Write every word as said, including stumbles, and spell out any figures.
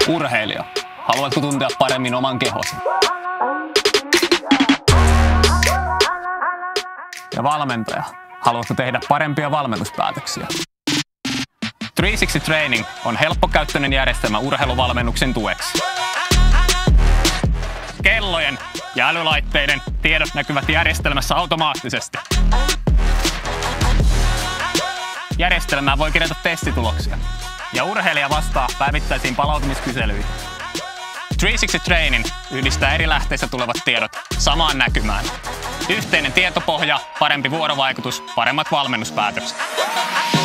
Urheilija, haluatko tuntea paremmin oman kehosi? Ja valmentaja, haluatko tehdä parempia valmennuspäätöksiä? kolmesataakuusikymmentä Training on helppokäyttöinen järjestelmä urheiluvalmennuksen tueksi. Kellojen ja älylaitteiden tiedot näkyvät järjestelmässä automaattisesti. Järjestelmään voi kirjata testituloksia ja urheilija vastaa päivittäisiin palautumiskyselyihin. kolmesataakuusikymmentä Training yhdistää eri lähteistä tulevat tiedot samaan näkymään. Yhteinen tietopohja, parempi vuorovaikutus, paremmat valmennuspäätökset.